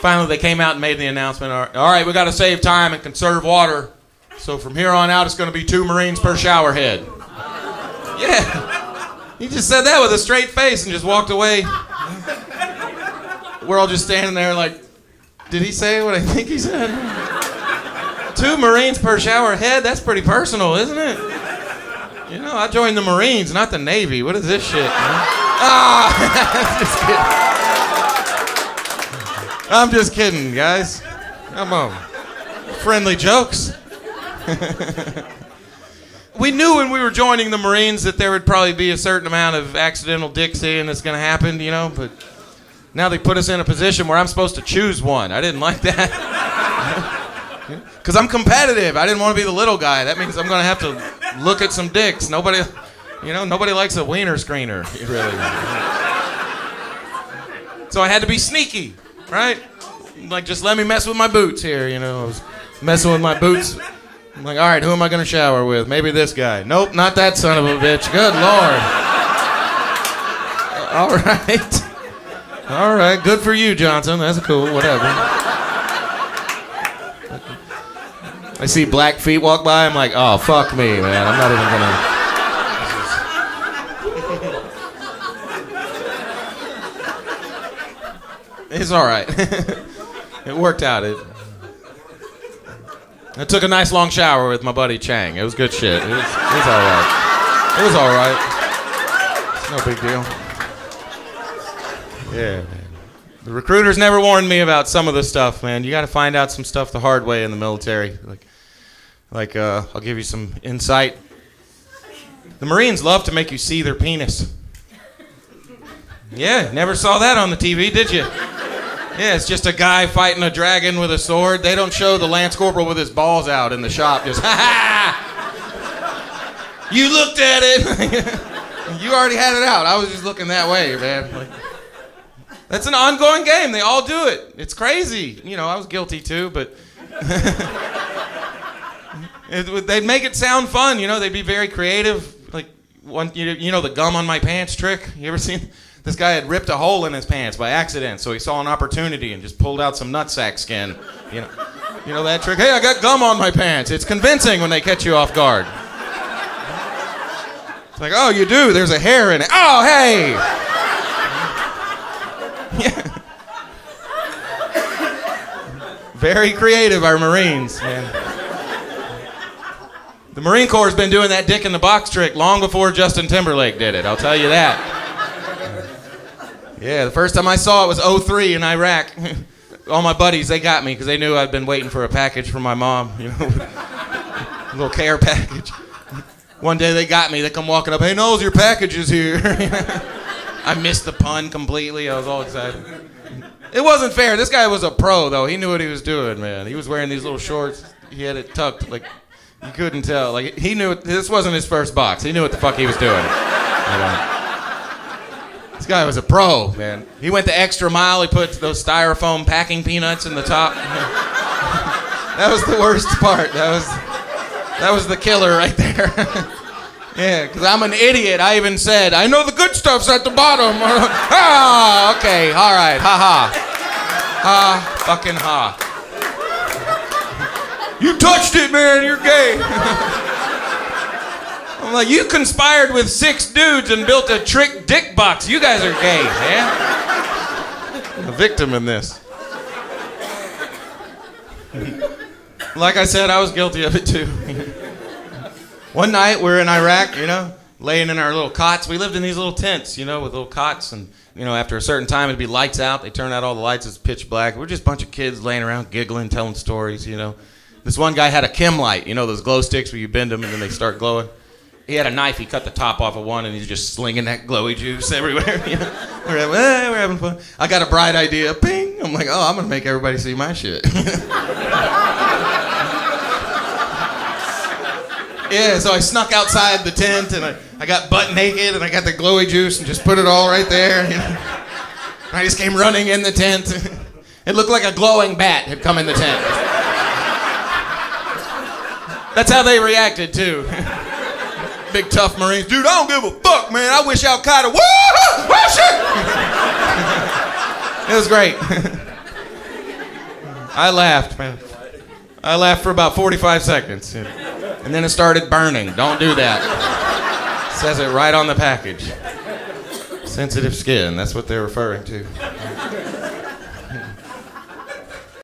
finally they came out and made the announcement. All right, we got to save time and conserve water. So from here on out, it's going to be 2 Marines per shower head. Yeah. He just said that with a straight face and just walked away. We're all just standing there like, did he say what I think he said? 2 Marines per shower head? That's pretty personal, isn't it? You know, I joined the Marines, not the Navy. What is this shit? I'm just kidding, guys. Come on. Friendly jokes. We knew when we were joining the Marines that there would probably be a certain amount of accidental dick seeing that's going to happen, you know, but now they put us in a position where I'm supposed to choose one. I didn't like that. Because I'm competitive. I didn't want to be the little guy. That means I'm going to have to look at some dicks. Nobody likes a wiener screener, really. So I had to be sneaky, right? Like, just let me mess with my boots here, you know. I was messing with my boots. I'm like, all right, who am I going to shower with? Maybe this guy. Nope, not that son of a bitch. Good Lord. All right. All right, good for you, Johnson. That's cool, whatever. I see black feet walk by. I'm like, oh, fuck me, man. I'm not even going to... It's all right. It worked out. I took a nice long shower with my buddy Chang. It was good shit. It was all right. It was all right. It's no big deal. Yeah, man. The recruiters never warned me about some of the stuff, man. You got to find out some stuff the hard way in the military. Like, I'll give you some insight. The Marines love to make you see their penis. Yeah, never saw that on the TV, did you? Yeah, it's just a guy fighting a dragon with a sword. They don't show the Lance Corporal with his balls out in the shop. Just, ha ha! You looked at it. You already had it out. I was just looking that way, man. Like, that's an ongoing game. They all do it. It's crazy. You know, I was guilty too, but they'd make it sound fun. You know, they'd be very creative. Like you know the gum on my pants trick. You ever seen? This guy had ripped a hole in his pants by accident, so he saw an opportunity and just pulled out some nutsack skin. You know that trick? Hey, I got gum on my pants. It's convincing when they catch you off guard. It's like, oh, you do? There's a hair in it. Oh, hey! Yeah. Very creative, our Marines, man. The Marine Corps has been doing that dick in the box trick long before Justin Timberlake did it, I'll tell you that. Yeah, the first time I saw it was 2003 in Iraq. All my buddies, they got me because they knew I'd been waiting for a package from my mom, you know, a little care package. One day they got me. They come walking up, hey, Knowles, your package is here. I missed the pun completely. I was all excited. It wasn't fair. This guy was a pro, though. He knew what he was doing, man. He was wearing these little shorts. He had it tucked, like, you couldn't tell. Like, he knew this wasn't his first box. He knew what the fuck he was doing. This guy was a pro, man. He went the extra mile. He put those styrofoam packing peanuts in the top. That was the worst part. That was the killer right there. Yeah, because I'm an idiot. I even said, I know the good stuff's at the bottom. Ah, okay, all right, ha-ha. Ha, fucking ha. You touched it, man, you're gay. I'm like, you conspired with 6 dudes and built a trick dick box. You guys are gay, man. I'm a victim in this. Like I said, I was guilty of it too. One night, we're in Iraq, you know, laying in our little cots. We lived in these little tents, you know, with little cots. And, you know, after a certain time, it'd be lights out. They turn out all the lights. It's pitch black. We're just a bunch of kids laying around, giggling, telling stories, you know. This one guy had a chem light, you know, those glow sticks where you bend them and then they start glowing. He had a knife. He cut the top off of one, and he's just slinging that glowy juice everywhere. You know? We're having fun. I got a bright idea. Ping! I'm like, oh, I'm going to make everybody see my shit. Yeah, so I snuck outside the tent, and I got butt naked, and I got the glowy juice, and just put it all right there. You know? I just came running in the tent. It looked like a glowing bat had come in the tent. That's how they reacted, too. Big tough Marines. Dude, I don't give a fuck, man. I wish Al-Qaeda. Woo! Shit! It was great. I laughed, man. I laughed for about 45 seconds. And then it started burning. Don't do that. It says it right on the package. Sensitive skin, that's what they're referring to.